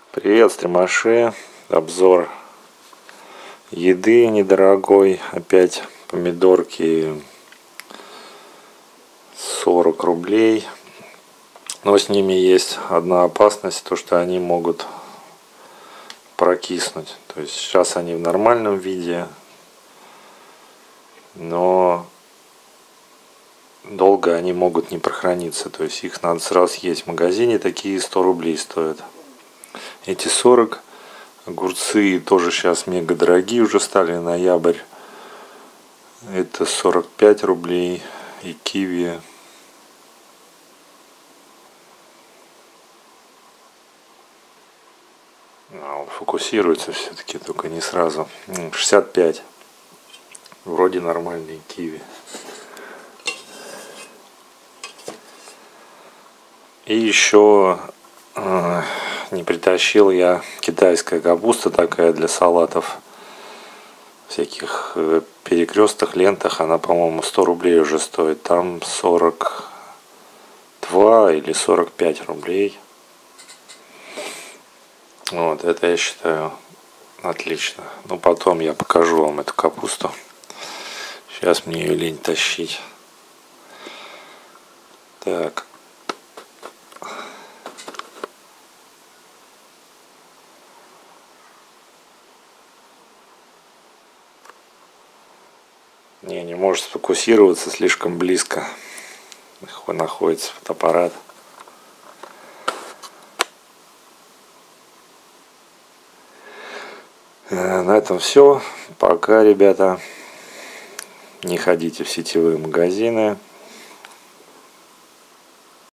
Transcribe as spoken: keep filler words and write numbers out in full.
Привет, стримаши! Обзор еды недорогой. Опять помидорки сорок рублей. Но с ними есть одна опасность, то что они могут прокиснуть. То есть сейчас они в нормальном виде, но долго они могут не прохраниться. То есть их надо сразу съесть в магазине, такие сто рублей стоят. Эти сорок. Огурцы тоже сейчас мега дорогие уже стали, ноябрь. Это сорок пять рублей. И киви а, он фокусируется все-таки, только не сразу. шестьдесят пять. Вроде нормальные киви. И еще э, не притащил я китайская капуста такая для салатов. Всяких э, перекрестах, лентах. Она, по-моему, сто рублей уже стоит. Там сорок два или сорок пять рублей. Вот, это я считаю отлично. Ну, потом я покажу вам эту капусту. Сейчас мне ее лень тащить. Так. Не, не может сфокусироваться, слишком близко находится фотоаппарат. На этом все. Пока, ребята. Не ходите в сетевые магазины.